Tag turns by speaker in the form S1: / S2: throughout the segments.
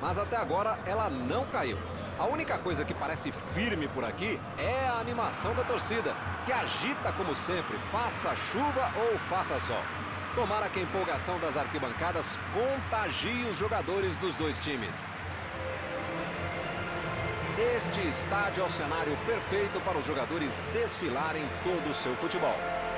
S1: mas até agora ela não caiu. A única coisa que parece firme por aqui é a animação da torcida, que agita como sempre, faça chuva ou faça sol. Tomara que a empolgação das arquibancadas contagie os jogadores dos dois times. Este estádio é o cenário perfeito para os jogadores desfilarem todo o seu futebol.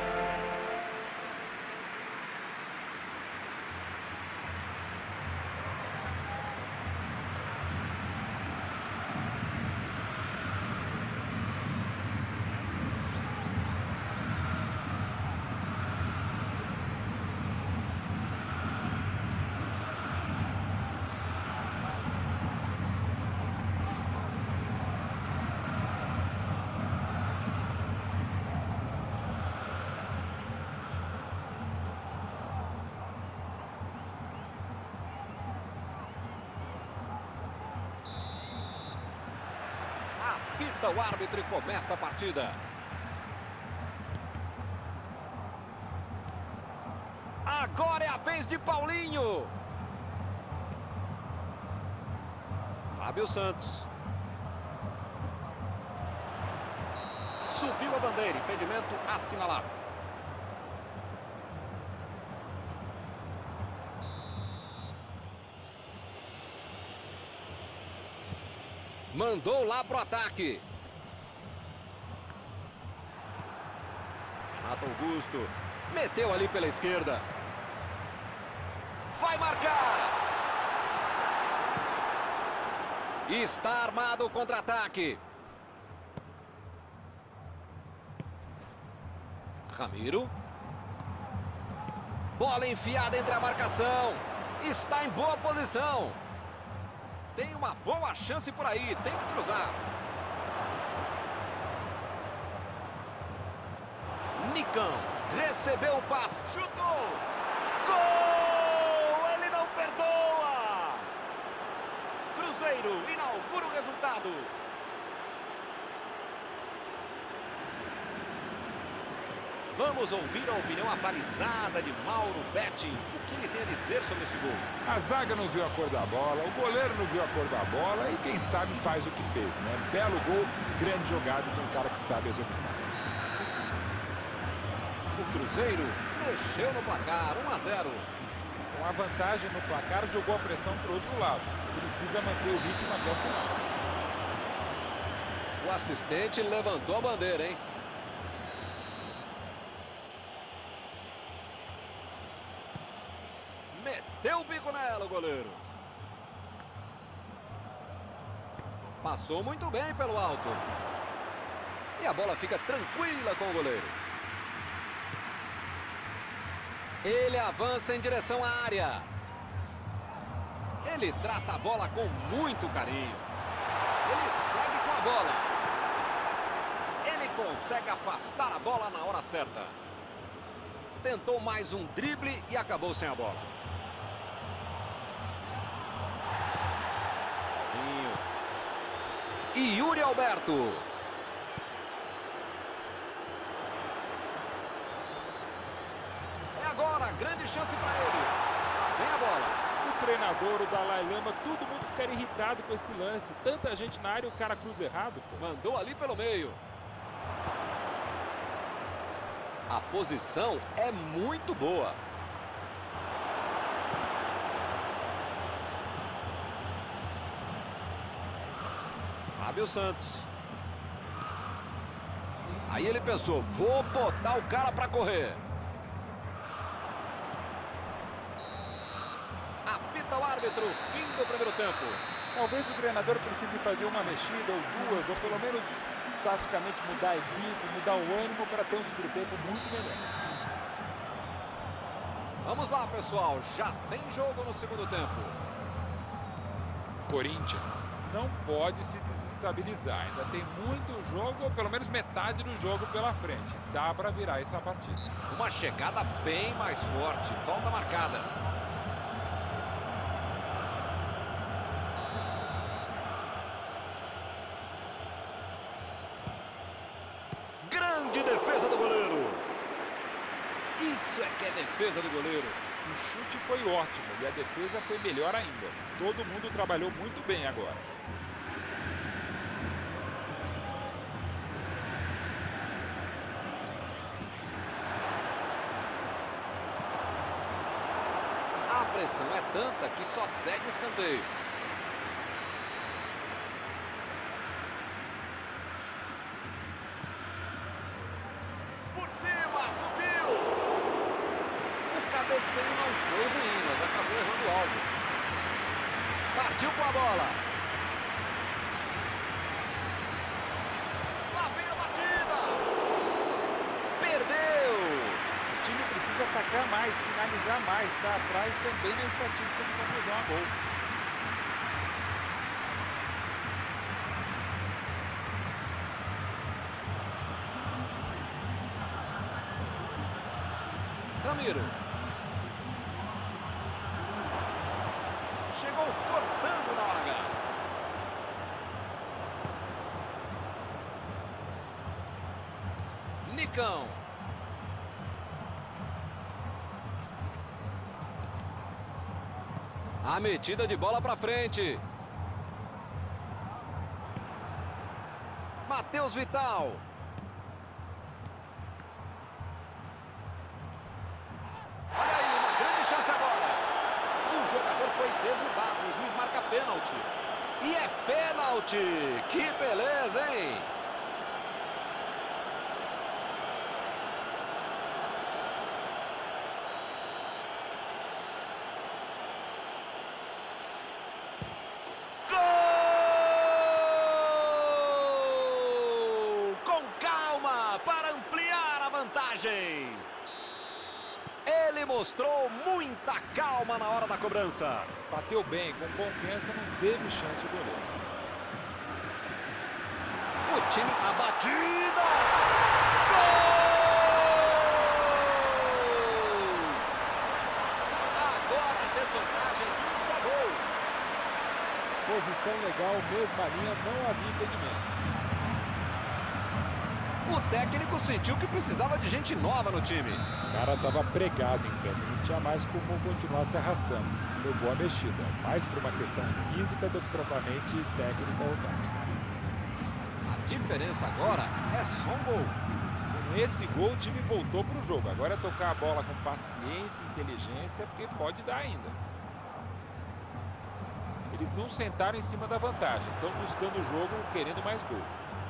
S1: Apita o árbitro e começa a partida. Agora é a vez de Paulinho. Fábio Santos. Subiu a bandeira, impedimento assinalado. Mandou lá pro ataque. Renato Augusto. Meteu ali pela esquerda. Vai marcar. Está armado o contra-ataque. Ramiro. Bola enfiada entre a marcação. Está em boa posição. Tem uma boa chance por aí, tem que cruzar. Nicão, recebeu o passe, chutou. Gol! Ele não perdoa! Cruzeiro inaugura o resultado. Vamos ouvir a opinião abalizada de Mauro Betti. O que ele tem a dizer sobre esse gol?
S2: A zaga não viu a cor da bola, o goleiro não viu a cor da bola e quem sabe faz o que fez, né? Belo gol, grande jogada de um cara que sabe executar.
S1: O Cruzeiro mexeu no placar, 1 a 0.
S2: Com a vantagem no placar, jogou a pressão para o outro lado. Precisa manter o ritmo até o final.
S1: O assistente levantou a bandeira, hein? Meteu o bico nela, o goleiro. Passou muito bem pelo alto. E a bola fica tranquila com o goleiro. Ele avança em direção à área. Ele trata a bola com muito carinho. Ele segue com a bola. Ele consegue afastar a bola na hora certa. Tentou mais um drible e acabou sem a bola. E Yuri Alberto. É agora, grande chance para ele. Lá vem a bola.
S2: O treinador, o Dalai Lama, todo mundo ficaria irritado com esse lance. Tanta gente na área e o cara cruza errado. Pô.
S1: Mandou ali pelo meio. A posição é muito boa. Fábio Santos. Aí ele pensou, vou botar o cara para correr. Apita o árbitro, fim do primeiro tempo.
S2: Talvez o treinador precise fazer uma mexida ou duas, ou pelo menos taticamente mudar a equipe, mudar o ânimo para ter um segundo tempo muito melhor.
S1: Vamos lá, pessoal, já tem jogo no segundo tempo.
S2: Corinthians não pode se desestabilizar. Ainda tem muito jogo, ou pelo menos metade do jogo pela frente. Dá para virar essa partida.
S1: Uma chegada bem mais forte. Falta marcada. Grande defesa do goleiro. Isso é que é defesa do goleiro.
S2: O chute foi ótimo e a defesa foi melhor ainda. Todo mundo trabalhou muito bem agora.
S1: A pressão é tanta que só segue o escanteio. Por cima, subiu! O cabeceio não foi ruim, mas acabou errando algo. Partiu com a bola. Lá vem a batida! Perdeu!
S2: O time precisa atacar mais, finalizar mais. Está atrás também na estatística de conclusão a gol.
S1: Ramiro. Chegou cortando na hora H. Nicão. A metida de bola para frente. Matheus Vital. Olha aí, uma grande chance agora. O jogador foi derrubado, o juiz marca pênalti. E é pênalti! Que beleza, hein? Gol! Com calma para ampliar a vantagem. Ele mostrou muita calma na hora da cobrança.
S2: Bateu bem, com confiança, não teve chance o goleiro.
S1: O time, a batida! Gol! Agora a desvantagem de um só gol.
S2: Posição legal, mesma linha, não havia impedimento.
S1: O técnico sentiu que precisava de gente nova no time.
S2: O cara estava pregado em campo, não tinha mais como continuar se arrastando. Foi boa mexida, mais por uma questão física do que propriamente técnica ou tática.
S1: A diferença agora é só um gol.
S2: Com esse gol, o time voltou para o jogo. Agora é tocar a bola com paciência e inteligência, porque pode dar ainda. Eles não sentaram em cima da vantagem, estão buscando o jogo, querendo mais gol.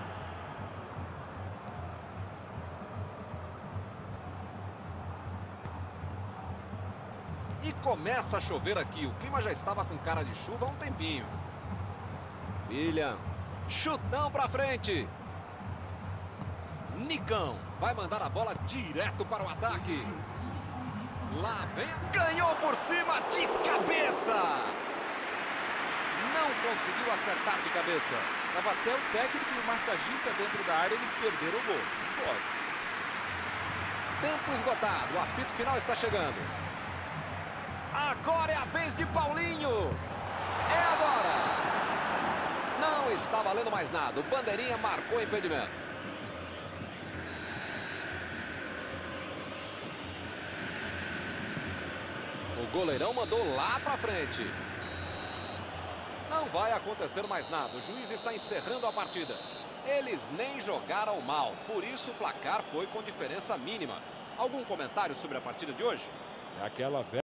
S1: E começa a chover aqui. O clima já estava com cara de chuva há um tempinho. William. Chutão pra frente. Nicão. Vai mandar a bola direto para o ataque. Lá vem. Ganhou por cima de cabeça. Não conseguiu acertar de cabeça.
S2: Estava até o técnico e o massagista dentro da área, eles perderam o gol. Não pode.
S1: Tempo esgotado. O apito final está chegando. Agora é a vez de Paulinho. É agora. Não está valendo mais nada. O bandeirinha marcou o impedimento. O goleirão mandou lá pra frente. Não vai acontecer mais nada. O juiz está encerrando a partida. Eles nem jogaram mal. Por isso o placar foi com diferença mínima. Algum comentário sobre a partida de hoje?
S2: É aquela velha